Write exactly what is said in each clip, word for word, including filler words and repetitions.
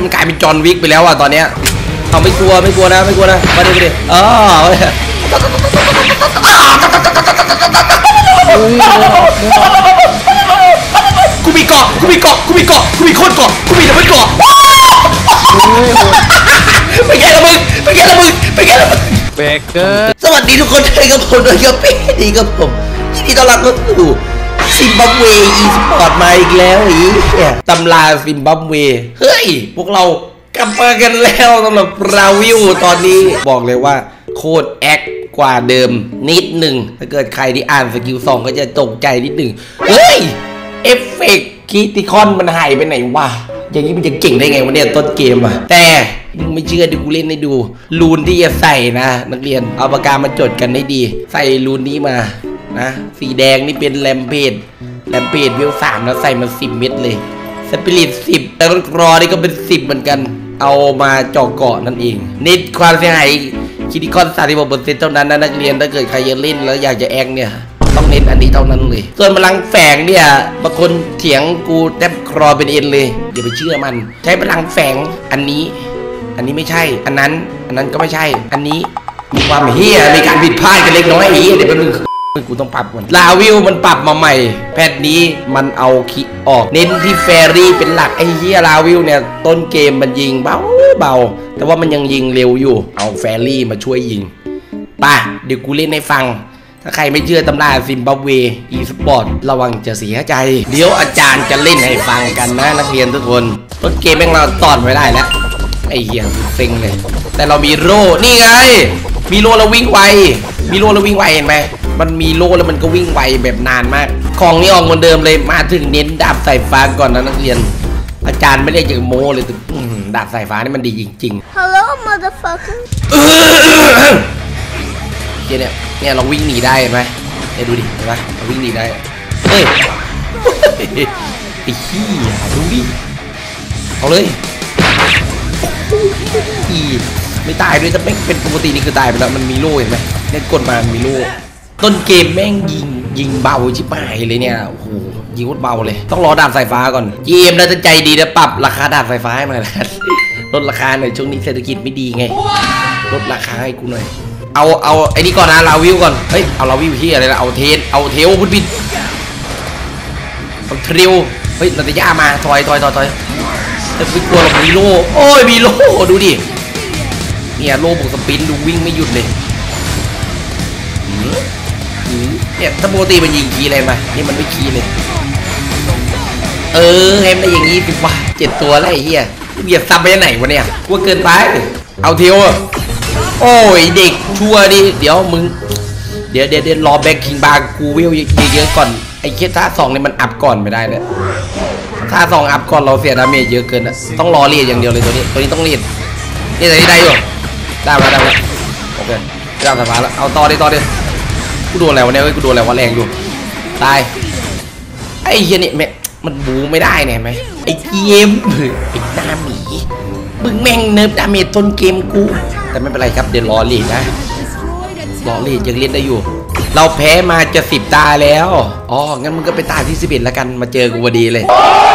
มันกลายเป็นจอห์นวิกไปแล้วอ่ะตอนเนี้ยเขาไม่กลัวไม่กลัวนะไม่กลัวนะมาดิมาดิอ๋อกูมีเกาะกูมีเกาะกูมีเกาะกูมีโคตรเกาะกูมีแต่ไม่เกาะไปแกละมึงไปแกละมึงไปแกละมึงเบเกอร์สวัสดีทุกคนด้วยกับผมด้วยกับพี่ดีกับผมยินดีต้อนรับเข้าสู่ซิมบับเวอีสปอร์ตมาอีกแล้วอีตำราซิมบับเวเฮ้ยพวกเรากลับมากันแล้วสำหรับราวิวตอนนี้บอกเลยว่าโคตรแอคกว่าเดิมนิดหนึ่งถ้าเกิดใครที่อ่านสกิลสองก็จะตกใจนิดหนึ่งเฮ้ยเอฟเฟกต์คิติคอนมันหายไปไหนวะอย่างนี้มันจะเก่งได้ไงวะเนี่ยต้นเกมอะแต่มึงไม่เชื่อดิกูเล่นให้ดูรูนที่จะใส่นะนักเรียนเอาปากกามาจดกันให้ดีใส่รูนนี้มานะสีแดงนี่เป็นแรมเพจแรมเพจวิวสามแล้วใส่มาสิบเม็ดเลยสปิริตสิบแต่รถรอนี่ก็เป็นสิบเหมือนกันเอามาจ่อเกาะนั่นเองนิดความเสียหายคิติคอนสามสิบหกเปอร์เซ็นต์เท่านั้นนะนักเรียนถ้าเกิดใครจะเล่นแล้วอยากจะแองเนี่ยต้องเน้นอันนี้เท่านั้นเลยส่วนพลังแฝงเนี่ยบางคนเถียงกูแทบครอเป็นเอ็นเลยอย่าไปเชื่อมันใช้พลังแฝงอันนี้อันนี้ไม่ใช่อันนั้นอันนั้นก็ไม่ใช่อันนี้มีความเฮียมีการผิดพลาดกันเล็กน้อยอีเดี๋ยวเป็นกูต้องปรับก่อนลาวิวมันปรับมาใหม่แพทนี้มันเอาคิดออกเน้นที่แฟรี่เป็นหลักไอ้เฮียลาวิวเนี่ยต้นเกมมันยิงเบาเบาแต่ว่ามันยังยิงเร็วอยู่เอาแฟรี่มาช่วยยิงป่ะเดี๋ยวกูเล่นให้ฟังถ้าใครไม่เชื่อตำราซิมบับเวอีสปอร์ตระวังจะเสียใจเดี๋ยวอาจารย์จะเล่นให้ฟังกันนะนักเรียนทุกคนต้นเกมแม่งเราตอนไว้ได้แล้วไอ้เหี้ยเซ็งเลยแต่เรามีโล่นี่ไงมีโล่แล้ววิ่งไวมีโล่แล้ววิ่งไวเห็นไหมมันมีโล่แล้วมันก็วิ่งไวแบบนานมากของนี่ออกเหมือนเดิมเลยมาถึงเน้นดาบสายฟ้าก่อนนะนักเรียนอาจารย์ไม่ได้จะโม้เลยแต่ดาบสายฟ้านี่มันดีจริงๆ Hello motherfucker เนี่ยเนี่ยเราวิ่งหนีได้ไหมเนี่ยดูดิเห็นไหมเราวิ่งหนีได้เฮ้ยไอ้ขี้ดูดิเอาเลยไม่ตายด้วยแต่แม่งเป็นปกตินี่คือตายไปแล้วมันมีโล่เห็นไหมเนี่ยกดมามีโล่ต้นเกมแม่งยิงยิงเบาชิบหายเลยเนี่ยโอ้โหยิงโคตรเบาเลยต้องรอดาบสายฟ้าก่อนเกมแล้วจะใจดีนะปรับราคาดาบสายฟ้าให้มาเลยลดราคาหน่อยช่วงนี้เศรษฐกิจไม่ดีไงลดราคาให้กูหน่อยเอาเอาไอ้นี่ก่อนนะลาวิวก่อนเฮ้ยเอาลาวิวที่อะไรนะเอาเทนเอาเทลพุทธบินเอาเทลเฮ้ยนาตาย่ามาถอยถอยถอยถอยแต่ไม่กลัวหรอกมีโล่โอ้ยมีโล่ดูดิเนี่ยโล่บุกสปินดูวิ่งไม่หยุดเลยเนี่ยถ้าปกติมันยิงคีอะไรมานี่มันไม่คีเลยเออแฮมได้อย่างงี้สิวะเจ็ดตัวแล้วไอ้เหี้ยเบียดซับไปไหนวะเนี่ยกลัวเกินไปเอาเทลโอ้ยเด็กชัวดิเดี๋ยวมึงเดี๋ยวเดี๋ยวเดี๋ยวรอแบ็คคิงบาร์กูวิวเยอะๆก่อนไอ้เคสท่าสองเนี่ยมันอัพก่อนไม่ได้เลยท่าสองอัพก่อนเราเสียดาเมจเยอะเกินอะต้องรอเรียดอย่างเดียวเลยตัวนี้ตัวนี้ต้องเรียดนี่แต่นี่ได้อยู่ได้มาได้มาโอเคได้สบายแล้วเอาต่อดิต่อดิกูโดนอะไรวะเนี่ยเฮ้ยกูโดนอะไรวะแรงอยู่ตายไอ้เหี้ยนี่แม่มันบูไม่ได้เนี่ยไหมไอ้เกมไอ้หน้าหมีมึงแม่งเนิร์ฟดาเมจต้นเกมกูแต่ไม่เป็นไรครับเดี๋ยวรอเรียดนะรอเรียดยังเล่นได้อยู่เราแพ้มาจะสิบตาแล้วอ๋องั้นมึงก็ไปตาที่สิบเอ็ดแล้วกันมาเจอกูพอดีเลย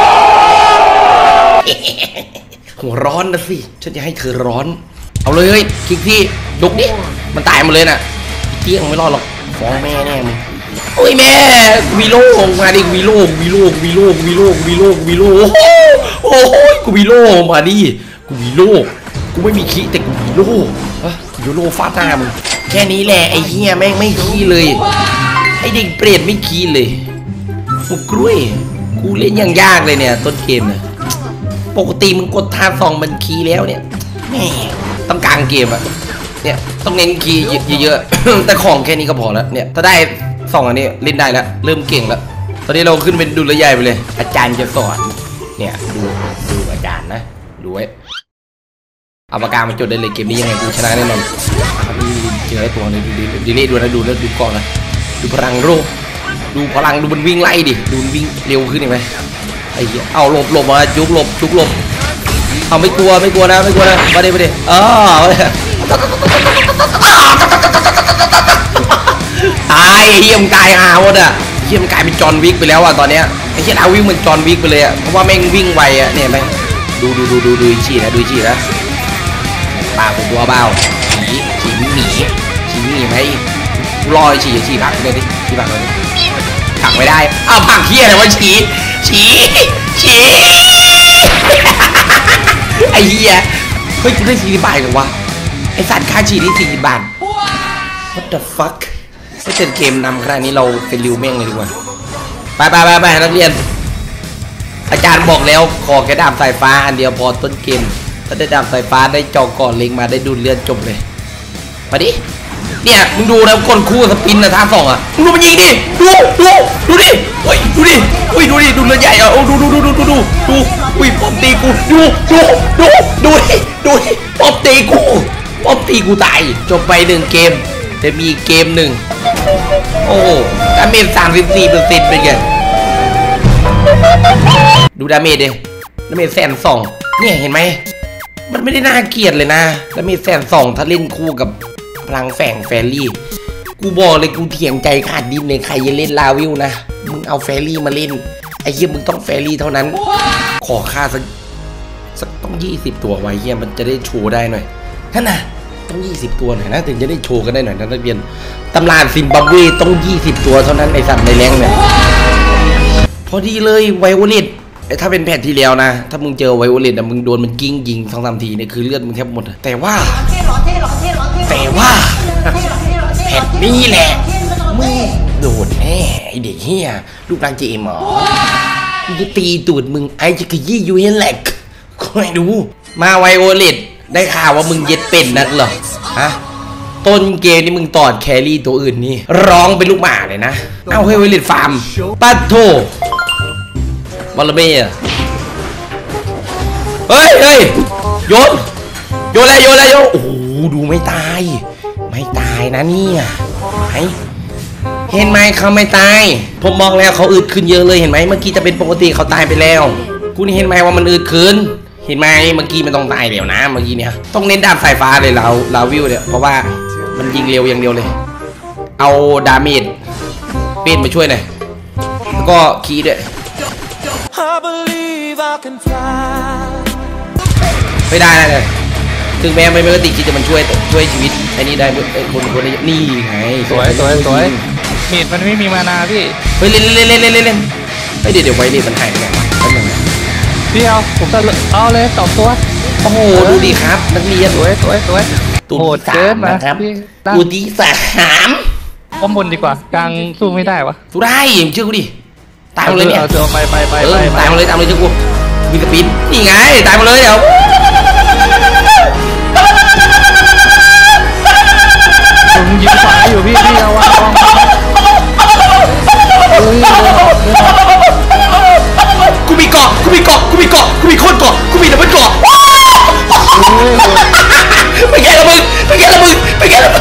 หัวร้อนนะสิฉันจะให้เธอร้อนเอาเลยเฮ้ยคิกที่ยกดิมันตายหมดเลยน่ะเกี้ยงไม่รอดหรอกฟ้องแม่แน่มึงโอ้ยแม่วีโล่มาดิวีโล่วีโล่วีโล่วีโล่วีโล่วีโล่โอ้โหกูวีโล่มาดิกูวีโล่กูไม่มีขี้แต่กูวีโล่อะวีโล่ฟาดหน้ามึงแค่นี้แหละไอ้เหี้ยแม่งไม่ขี้เลยไอ้เด็กเปรตไม่ขี้เลยกูกล้วยกูเล่นยังยากเลยเนี่ยต้นเกมเนี่ยปกติมึงกดท่าสองมันขี้แล้วเนี่ยแม่ต้องกลางเกมอะเนี่ยต้องเน้นคีย์เยอะๆแต่ของแค่นี้ก็พอแล้วเนี่ยถ้าได้สองอันนี้เล่นได้แล้วเริ่มเก่งแล้วตอนนี้เราขึ้นเป็นดุลใหญ่ไปเลยอาจารย์จะสอนเนี่ยดูดูอาจารย์นะดูไว้เอาปากกามาจดได้เลยเกมนี้ยังไงกูชนะแน่นอนเจอไอ้ตัวนี้ดูดีนี่ดูนะดูแล้วดูก่อนนะดูพลังโรดูพลังดูมันวิ่งไล่ดิดูวิ่งเร็วขึ้นเห็นไหมไอ้เหี้ยเอาหลบหลบมาจุกหลบจุกหลบเอาไม่กลัวไม่กลัวนะไม่กลัวนะมาดิมาดิอ๋อตายเฮียมตายหาหมดอ่ะเฮียมกลายเป็นจอห์นวิกไปแล้วอ่ะตอนเนี้ยไอ้เฮียลาวิวมันจอห์นวิกไปเลยอ่ะเพราะว่าแม่งวิ่งไวอ่ะเนี่ยไหมดูดูดูดูดูฉี่นะดูฉี่นะปากเป็นตัวเบาฉี่ฉี่หมีฉี่หมีไหมรอยฉี่ฉี่ผักเลยดิฉี่ผักเลยผักไม่ได้อ้าวผักเหี้ยอะไรวะฉี่ฉี่ฉี่ไอ้เหี้ยเฮ้ยกูได้สี่สิบบาทกันวะไอ้สัตว์ค่าฉี่นี่สี่สิบบาท what the fuck ถ้าเกิดเกมนำขนาดนี้เราเป็นริวแม่งเลยดีกว่าไปไปไปไปนักเรียนอาจารย์บอกแล้วขอแค่ดาบสายฟ้าอันเดียวพอต้นเกมถ้าได้ดาบสายฟ้าได้จอก่อนเล็งมาได้ดูเลือดจบเลยมาดิเนี่ยมึงดูนะคนคู่สปินนะท่าสองอ่ะมึงดูมันยิงดิดูดูดูดิโอ้ยดูดิโอ้ยดูดิดูเลือดใหญ่อ่ะโอ้ดูดูดูดูดูดูดูอุ้ยปอมตีกูดูดูดูดูดิดูดิปอมตีกูปอมตีกูตายจบไปหนึ่งเกมจะมีเกมหนึ่งโอ้ดาเมจสามสิบสี่เปอร์เซ็นต์เป็นไงดูดาเมจดิดาเมจแสนสองเนี่ยเห็นไหมมันไม่ได้น่าเกลียดเลยนะดาเมจแสนสองถ้าเล่นคู่กับพลังแฝงแฟรี่กูบอกเลยกูเถียงใจขาดดินเลยใครจะเล่นลาวิวนะมึงเอาแฟรี่มาเล่นไอ้เหี้ยมึงต้องแฟรี่เท่านั้นขอค่าสักสักต้องยี่สิบตัวไว้เหี้ยมันจะได้โชว์ได้หน่อยท่านน่ะต้องยี่สิบตัวหน่อยนะถึงจะได้โชว์กันได้หน่อยนะนักเรียนตำราซิมบับเวต้องยี่สิบตัวเท่านั้นไอ้สัตว์ในแรงเนี่ยพอดีเลยไวโอเลตถ้าเป็นแผ่นที่แล้วนะถ้ามึงเจอไวโอเลตนะมึงโดนมันกิ้งยิงสองสามทีเนี่ยคือเลือดมึงแทบหมดแต่ว่าแต่ว่าแผ่นนี้แหละมึงโดนแน่ไอเด็กเฮียลูกรังเจมหมอมึงจะตีตูดมึงไอจะขยี้ยูเฮนแหลกคอยดูมาไวโอเลตได้ข่าวว่ามึงเย็ดเป็นนักเหรอฮะต้นเกมนี่มึงตอดแครี่ตัวอื่นนี่ร้องเป็นลูกหมาเลยนะเอาเฮ้ยไวโอเลตฟาร์มปัดโถบอลเม่เฮ้ยเฮ้ยโยนโยนอะไรโยนอะไรโยนโอ้โหดูไม่ตายไม่ตายนะเนี่ยไอ้เห็นไหมเขาไม่ตายผมมองแล้วเขาอึดขึ้นเยอะเลยเห็นไหมเมื่อกี้จะเป็นปกติเขาตายไปแล้วคุณเห็นไหมว่ามันอึดขึ้นเห็นไหมเมื่อกี้มันต้องตายเดี๋ยวนะเมื่อกี้เนี่ยต้องเน้นดาบสายฟ้าเลยเราเราวิวเนี่ยเพราะว่ามันยิงเร็วอย่างเดียวเลยเอาดาเมจเป็นมาช่วยหน่อยแล้วก็คีย์ด้วยไม่ได้เลยถึงแม้ไม่ปกติคิดจะมันช่วยช่วยชีวิตไอ้นี่ได้คนคนนี้นี่ไงสวยสวยสวยเมดมันไม่มีมานาพี่เฮ้ยเล่นเล่นเล่นเล่นเล่นเล่นเฮ้ยเดี๋ยวเดี๋ยวไว้เล่นมันหายไปไหนวะแป๊บนึงนะพี่เอาผมจะเอาเลยสองตัวโอ้โหดูดิครับนักเรียนสวยสวยสวยตัวที่สามนะครับตัวที่สามข้อมูลดีกว่ากลางสู้ไม่ได้วะสู้ได้เชื่อกูดิตายมาเลยเนี่ยเจอไปไปไปไปตายมาเลยตายมาเลยเชื่อกูมีสปินนี่ไงตายมาเลยเดี๋ยวผมยิงขวาอยู่พี่พี่เอาวะกูมีเกาะกูมีเกาะกูมีเกาะกูมีโคตรเกาะกูมีดับเบิลเกาะไปแกละมึงไปแกละมึงไปแกละมึง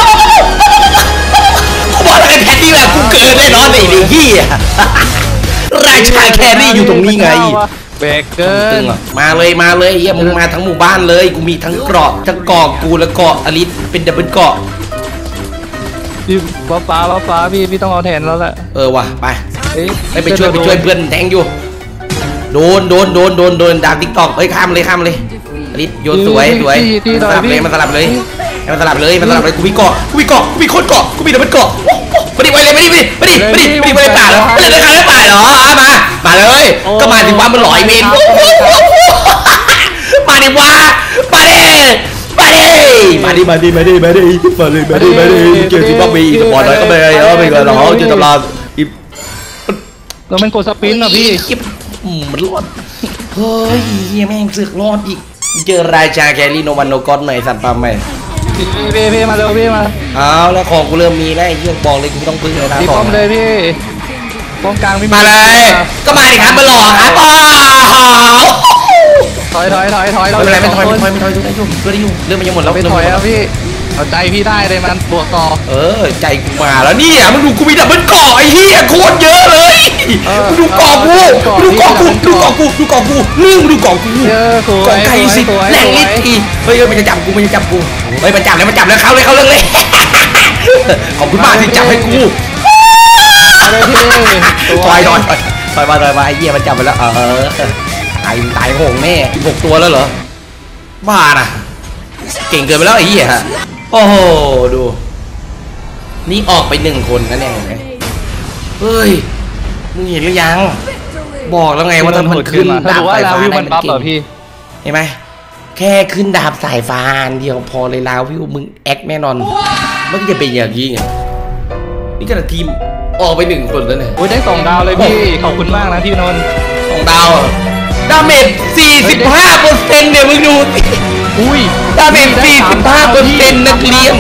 กูบอกแล้วไอ้แพทนี่แบบกูเกินแน่นอนไอ้เด็กยี่ราชาแครี่อยู่ตรงนี้ไงเบรกเกินมาเลยมาเลยเฮียมึงมาทั้งหมู่บ้านเลยกูมีทั้งเกราะทั้งเกาะกูและเกาะอลิสเป็นดับเบิลเกาะพี่ฟ้าฟ้าฟ้าพี่พี่ต้องเอาแทนแล้วแหละเออว่ะไปไปไปช่วยไปช่วยเพื่อนแทงอยู่โดนโดนโดนโดนโดนดาบติ๊กตอกเฮ้ยข้ามเลยข้ามเลยอลิสโยนสวยสวยมันสลับเลยมันสลับเลยมันสลับเลยมันสลับเลยกูมีเกาะกูมีเกาะกูมีโคตรเกาะกูมีดับเบิลเกาะมาดิไปเลยมาดิมาดิมาดิมาดิมาดิไปป่าเหรอไม่เลยไม่ป่าเหรอมามาเลยก็มาถึงว่ามันลอยเมนมาดิว่ามาดิมาดิมาดิมาดิมาดิมาดิมาดิมาดิมาดิเกี่ยวกับบีสปอร์ตอะไรก็ไม่เออไม่เกินหรอกจะตำราอีแล้วมันกดสปินอ่ะพี่มันรอดเฮ้ยแม่งเสือกรอดอีกเจอราชาแครี่โนวันโนกอนหน่อยสัตว์ปั๊มไหมพี่พี่พี่มาเร็วพี่มาเอาแล้วของกูเริ่มมีแล้วไอ้เรื่องบอกเลยกูต้องพึ่งเลยนะพี่ป้อมเลยพี่ป้อมกลางพี่มาเลยก็มาดิครับมาหล่อครับอ๋อถอยถอยถอยถอยเราไม่ไม่ถอยไม่ถอยไม่ถอยได้ยุ่งได้ยุ่งเรื่องมันยังหมดแล้วไม่ถอยแล้วพี่เอาใจพี่ได้เลยมันบวกต่อเออใจกูมาแล้วนี่อ่ะมึงดูกูมีแต่มันเกาะไอ้เหี้ยโคตรเยอะเลยมึงดูเกาะกูดูเกาะกูดูเกาะกูดูเกาะกูนึ่งดูเกาะกูเกาะใครสิแรงนิดทีเฮ้ยมันจะจับกูมันจะจับกูเฮ้ยมันจับแล้วมันจับแล้วเข้าเลยเข้าเรื่องเลยขอบคุณมากที่จับให้กูถอยถอยถอยมาถอยมาไอ้เหี้ยมันจับไปแล้วเออตายตายโหงแน่หกตัวแล้วเหรอบ้าน่ะเก่งเกินไปแล้วไอ้เหี้ยฮะโอ้โหดูนี่ออกไปหนึ่งคนนั่นเองเห็นไหมเฮ้ยมึงเห็นหรือยังบอกแล้วไงว่าถ้ามันขึ้นดาบสายฟ้าได้มันเก่งเห็นไหมแค่ขึ้นดาบสายฟ้าเดียวพอเลยลาวิวมึงแอคแน่นอนมันจะเป็นอย่างนี้ไงนี่ขนาดทีมออกไปหนึ่งคนแล้วเนี่ยโอ้ยได้สองดาวเลยพี่ขอบคุณมากนะพี่นนท์สองดาวดาเมจ สี่สิบห้าเปอร์เซ็นต์ เนี่ยมึงดูอุ้ยดาเมจ สี่สิบห้าเปอร์เซ็นต์ นักเรียน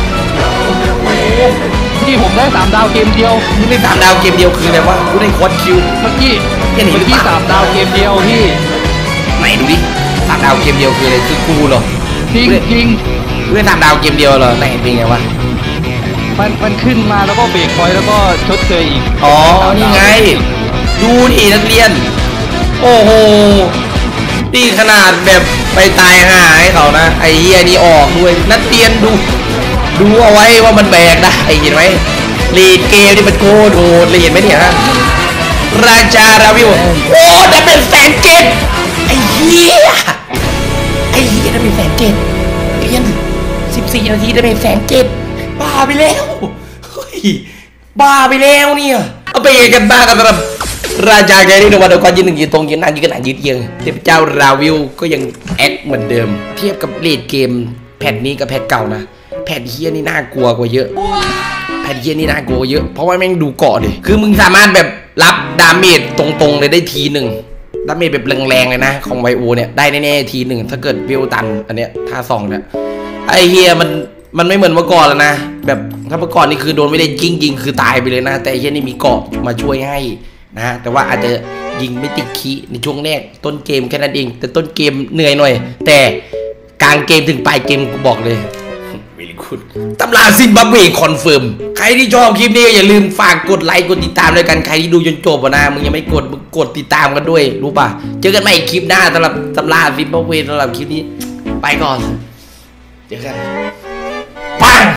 พี่ผมได้สามดาวเกมเดียวมึงได้สามดาวเกมเดียวคืออะไรวะกูได้ควอดคิวเมื่อกี้เมื่อกี้สามดาวเกมเดียวพี่ไหนดูดิสามดาวเกมเดียวคืออะไรคือกูเหรอจริงจริงกูได้สามดาวเกมเดียวเหรอไหนเป็นไงวะมันมันขึ้นมาแล้วก็เบรกพอยต์แล้วก็ชดเชยอีกอ๋อนี่ไงดูดินักเรียนโอ้โหนี่ขนาดแบบไปตายหาให้เขานะไอ้เหี้ยนี่ออกด้วยนักเรียนดูดูเอาไว้ว่ามันแบกได้เห็นไหมลีดเกมนี่มันโคตรโหดเลยเห็นไหมเนี่ยฮะราชาราวิวโอ้ได้เป็นแสนเกตไอ้เหี้ยไอ้เหี้ยได้เป็นแสนเกตเรียนสิบสี่นาทีได้เป็นแสนเกตบ้าไปแล้วเฮ้ยบ้าไปแล้วเนี่ยเอาไปกันบ้ากันสำหรับราชาแกนี่นวันเดียวกันยืนหนึ่งยืนตรงยืนนั่งยืนกันหนังยืนเอียงเทพเจ้าราวิวก็ยังแอคเหมือนเดิมเทียบกับเลดเกมแผ่นนี้กับแผ่นเก่านะแผ่นเฮียนี่น่ากลัวกว่าเยอะแผ่นเฮียนี่น่ากลัวเยอะเพราะว่าแม่งดูเกาะดิคือมึงสามารถแบบรับดาเมจตรงๆเลยได้ทีหนึ่งดาเมจแบบแรงๆเลยนะของไวโอเนี่ยได้แน่ๆทีหนึ่งถ้าเกิดวิวตันอันเนี้ยท่าสองเนี่ยไอเฮียมันมันไม่เหมือนเมื่อก่อนแล้วนะแบบถ้าเมื่อก่อนนี่คือโดนไม่ได้ยิงยิงคือตายไปเลยนะแต่เฮียนี่มีเกาะมาช่วยให้นะแต่ว่าอาจจะยิงไม่ติดคีในช่วงแรกต้นเกมแค่นั้นเองแต่ต้นเกมเหนื่อยหน่อยแต่กลางเกมถึงปลายเกมกูบอกเลยวิลคุณตำราซิมบับเวคอนเฟิร์มใครที่ชอบคลิปนี้อย่าลืมฝากกดไลค์กดติดตามด้วยกันใครที่ดูจนจบนะมึงยังไม่กดมึงกดติดตามกันด้วยรู้ป่ะเจอกันใหม่คลิปหน้าสำหรับตำราซิมบับเวสำหรับคลิปนี้ไปก่อนเจอกัน